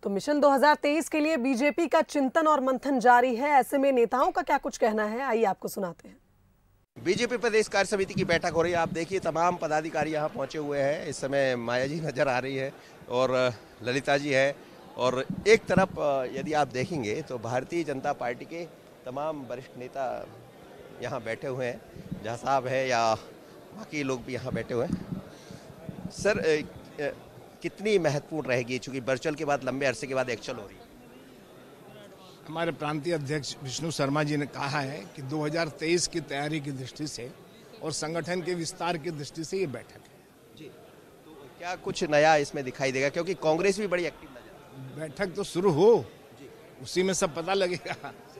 तो मिशन 2023 के लिए बीजेपी का चिंतन और मंथन जारी है। ऐसे में नेताओं का क्या कुछ कहना है, आइए आपको सुनाते हैं। बीजेपी प्रदेश कार्य समिति की बैठक हो रही है। आप देखिए तमाम पदाधिकारी यहाँ पहुँचे हुए हैं। इस समय माया जी नजर आ रही है और ललिता जी है, और एक तरफ यदि आप देखेंगे तो भारतीय जनता पार्टी के तमाम वरिष्ठ नेता यहाँ बैठे हुए हैं। जहाँ साहब है या बाकी लोग भी यहाँ बैठे हुए हैं। सर, कितनी महत्वपूर्ण रहेगी, चूंकि वर्चुअल के बाद लंबे अरसे के बाद एक्चुअल हो रही है? हमारे प्रांतीय अध्यक्ष विष्णु शर्मा जी ने कहा है कि 2023 की तैयारी की दृष्टि से और संगठन के विस्तार की दृष्टि से ये बैठक है जी। तो क्या कुछ नया इसमें दिखाई देगा, क्योंकि कांग्रेस भी बड़ी एक्टिव नजर? बैठक तो शुरू हो जी, उसी में सब पता लगेगा।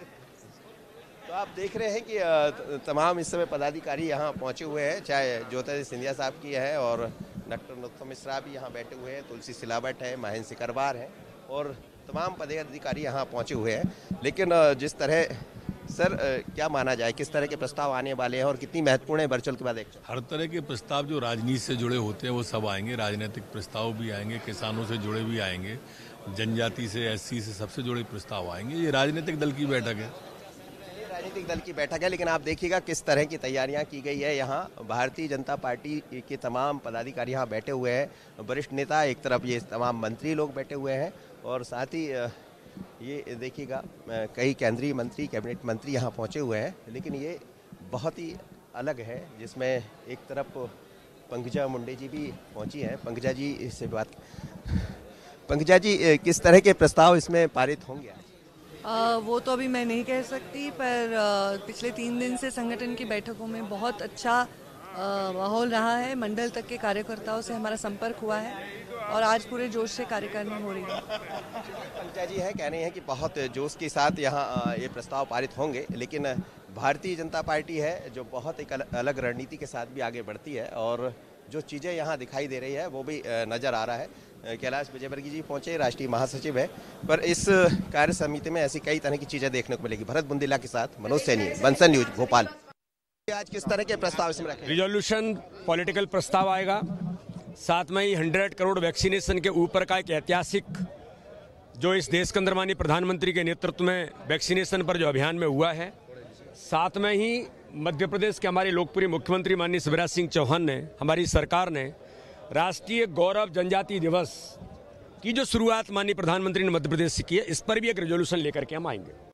तो आप देख रहे हैं कि तमाम इस समय पदाधिकारी यहाँ पहुँचे हुए हैं, चाहे ज्योतिरादित्य सिंधिया साहब की है और डॉक्टर नरोत्तम मिश्रा भी यहाँ बैठे हुए हैं, तुलसी सिलावट है, महेंद्र सिकरवार है और तमाम पदाधिकारी यहाँ पहुँचे हुए हैं। लेकिन जिस तरह सर क्या माना जाए, किस तरह के प्रस्ताव आने वाले हैं और कितनी महत्वपूर्ण है वर्चुअल के बाद एक? हर तरह के प्रस्ताव जो राजनीति से जुड़े होते हैं वो सब आएंगे। राजनीतिक प्रस्ताव भी आएंगे, किसानों से जुड़े भी आएंगे, जनजाति से, एससी से, सबसे जुड़े प्रस्ताव आएंगे। ये राजनीतिक दल की बैठक है। राजनीतिक दल की बैठक है, लेकिन आप देखिएगा किस तरह की तैयारियां की गई है। यहाँ भारतीय जनता पार्टी के तमाम पदाधिकारी यहाँ बैठे हुए हैं, वरिष्ठ नेता एक तरफ, ये तमाम मंत्री लोग बैठे हुए हैं और साथ ही ये देखिएगा कई केंद्रीय मंत्री, कैबिनेट मंत्री यहाँ पहुँचे हुए हैं। लेकिन ये बहुत ही अलग है, जिसमें एक तरफ पंकजा मुंडे जी भी पहुँची हैं। पंकजा जी से बात, पंकजा जी किस तरह के प्रस्ताव इसमें पारित होंगे? वो तो अभी मैं नहीं कह सकती, पर पिछले 3 दिन से संगठन की बैठकों में बहुत अच्छा माहौल रहा है। मंडल तक के कार्यकर्ताओं से हमारा संपर्क हुआ है और आज पूरे जोश से कार्यकारिणी हो रही है। पंकजा जी है, कह रही हैं कि बहुत जोश के साथ यहाँ ये प्रस्ताव पारित होंगे, लेकिन भारतीय जनता पार्टी है जो बहुत एक अलग रणनीति के साथ भी आगे बढ़ती है और जो चीज़ें यहाँ दिखाई दे रही है वो भी नज़र आ रहा है। कैलाश विजयवर्गीय जी पहुंचे, राष्ट्रीय महासचिव है, पर इस कार्य समिति में ऐसी कई तरह की चीजें देखने को मिलेगी। भरत बुंदेला के साथ मनोज सैनी, बंसल न्यूज, भोपाल। आज किस तरह के प्रस्ताव इसमें रखे? रिजोल्यूशन पॉलिटिकल प्रस्ताव आएगा, साथ में ही 100 करोड़ वैक्सीनेशन के ऊपर का एक ऐतिहासिक जो इस देश के अंदर माननीय प्रधानमंत्री के नेतृत्व में वैक्सीनेशन पर जो अभियान में हुआ है, साथ में ही मध्य प्रदेश के हमारे लोकप्रिय मुख्यमंत्री माननीय शिवराज सिंह चौहान ने, हमारी सरकार ने राष्ट्रीय गौरव जनजाति दिवस की जो शुरुआत माननीय प्रधानमंत्री ने मध्य प्रदेश से की है, इस पर भी एक रेजोल्यूशन लेकर के हम आएंगे।